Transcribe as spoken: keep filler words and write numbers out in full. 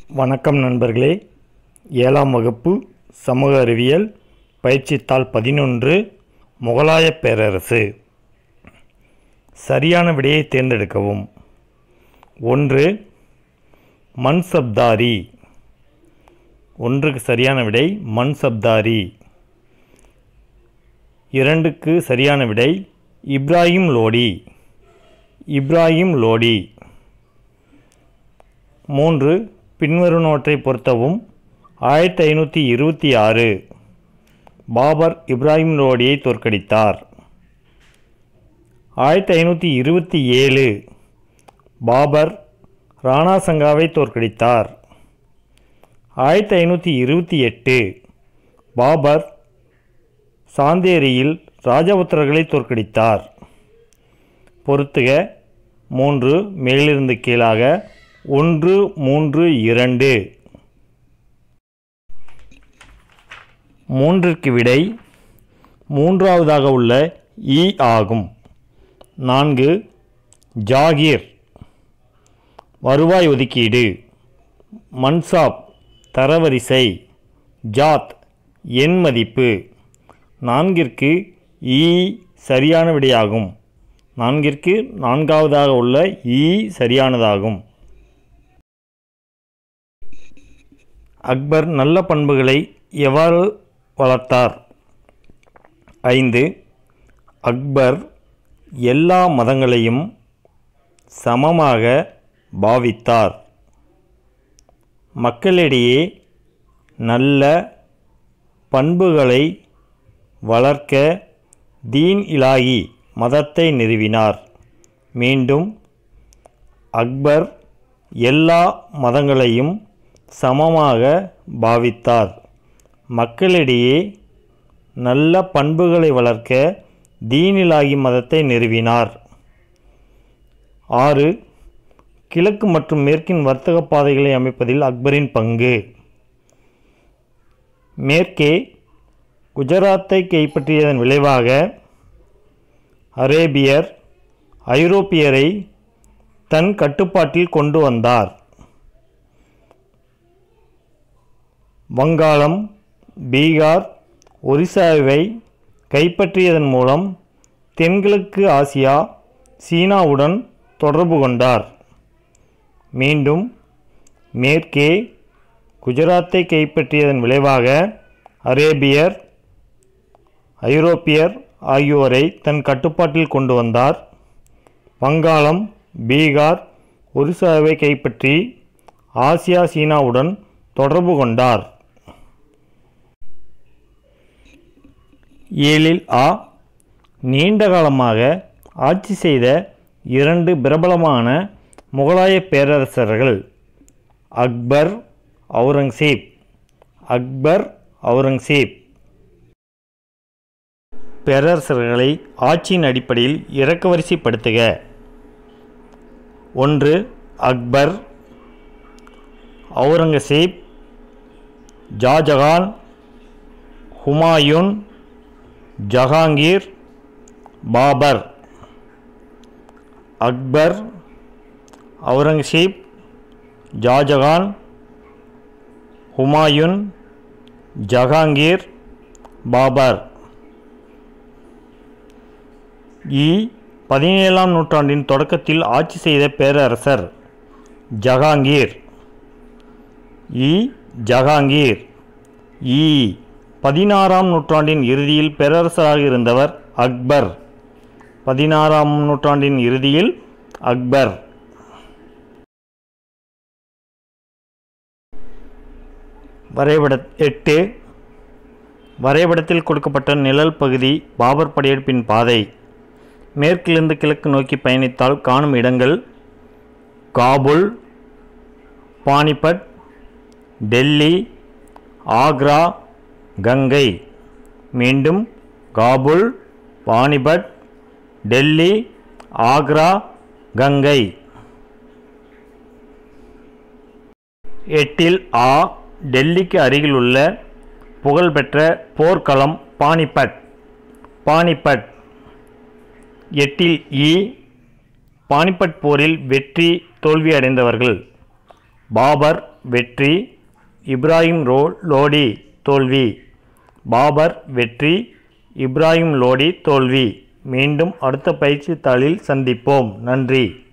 வணக்கம் நண்பர்களே. ஏழாம் வகுப்பு சமூக அறிவியல் பயிற்சித்தாள் பதினொன்று முகலாய பேரரசு. சரியான விடையை தேர்ந்தெடுக்கவும். ஒன்று மன்சப்தாரி. ஒன்றுக்கு சரியான விடை மன்சப்தாரி. இரண்டுக்கு சரியான விடை இப்ராஹிம் லோடி. இப்ராஹிம் லோடி. மூன்று பின்வருவனவற்றை பொறுத்தவும். ஆயிரத்தி ஐநூற்றி இருபத்தி ஆறு பாபர் இப்ராஹிம் லோடியை தோற்கடித்தார். ஆயிரத்தி ஐநூற்றி இருபத்தி ஏழு பாபர் ராணா சங்காவை தோற்கடித்தார். ஆயிரத்தி ஐநூற்றி இருபத்தி எட்டு பாபர் சாந்தேரியில் ராஜபுத்திரர்களை தோற்கடித்தார். பொறுத்துக. மூன்று மேலிருந்து கீழாக. ஒன்று மூன்று இரண்டு. மூன்றிற்கு விடை மூன்றாவதாக உள்ள இ ஆகும். நான்கு ஜாகீர் வருவாய் ஒதுக்கீடு. மன்சாப் தரவரிசை. ஜாத் எண் மதிப்பு. நான்கிற்கு இ சரியான விடையாகும். நான்கிற்கு நான்காவதாக உள்ள இ சரியானதாகும். அக்பர் நல்ல பண்புகளை எவ்வாறு வளர்த்தார்? ஐந்து அக்பர் எல்லா மதங்களையும் சமமாக பாவித்தார். மக்களிடையே நல்ல பண்புகளை வளர்க்க தீன் இலாஹி மதத்தை நிறுவினார். மீண்டும் அக்பர் எல்லா மதங்களையும் சமமாக பாவித்தார். மக்களிடையே நல்ல பண்புகளை வளர்க்க தீன் இலாஹி மதத்தை நிறுவினார். ஆறு கிழக்கு மற்றும் மேற்கின் வர்த்தக பாதைகளை அமைப்பதில் அக்பரின் பங்கு. மேற்கே குஜராத்தை கைப்பற்றியதன் விளைவாக அரேபியர் ஐரோப்பியரை தன் கட்டுப்பாட்டில் கொண்டு வந்தார். வங்காளம், பீகார், ஒரிசாவை கைப்பற்றியதன் மூலம் தென்கிழக்கு ஆசியா சீனாவுடன் தொடர்பு கொண்டார். மீண்டும் மேற்கே குஜராத்தை கைப்பற்றியதன் விளைவாக அரேபியர் ஐரோப்பியர் ஆகியோரை தன் கட்டுப்பாட்டில் கொண்டு வந்தார். வங்காளம், பீகார், ஒரிசாவை கைப்பற்றி ஆசியா சீனாவுடன் தொடர்பு கொண்டார். ஏழில் ஆ நீண்ட காலமாக ஆட்சி செய்த இரண்டு பிரபலமான முகலாய பேரரசர்கள் அக்பர், அவுரங்கசீப். அக்பர், அவுரங்கசீப். பேரரசர்களை ஆட்சியின் அடிப்படையில் இறக்கவரிசைப்படுத்துக. ஒன்று அக்பர், அவுரங்கசீப், ஷாஜகான், ஹுமாயூன், ஜஹாங்கீர், பாபர். அக்பர், அவுரங்கசீப், ஷாஜகான், ஹுமாயூன், ஜஹாங்கீர், பாபர். இ பதினேழாம் நூற்றாண்டின் தொடக்கத்தில் ஆட்சி செய்த பேரரசர் ஜஹாங்கீர். இ ஜஹாங்கீர். இ பதினாறாம் நூற்றாண்டின் இறுதியில் பேரரசராக இருந்தவர் அக்பர். பதினாறாம் நூற்றாண்டின் இறுதியில் அக்பர். வரைபட எட்டு வரைபடத்தில் கொடுக்கப்பட்ட நிழல் பகுதி பாபர் படையெடுப்பின் பாதை. மேற்கிலிருந்து கிழக்கு நோக்கி பயணித்தால் காணும் இடங்கள் காபுல், பானிபட், டெல்லி, ஆக்ரா, கங்கை. மீண்டும் காபுல், பானிபட், டெல்லி, ஆக்ரா, கங்கை. எட்டில் ஆ டெல்லிக்கு அருகில் உள்ள புகழ்பெற்ற போர்க்களம் பானிபட். பானிபட். எட்டில் இ பானிபட் போரில் வெற்றி தோல்வி அடைந்தவர்கள். பாபர் வெற்றி, இப்ராஹிம் ரோ லோடி தோல்வி. பாபர் வெற்றி, இப்ராஹிம் லோடி தோல்வி. மீண்டும் அடுத்த பயிற்சி தாளில் சந்திப்போம். நன்றி.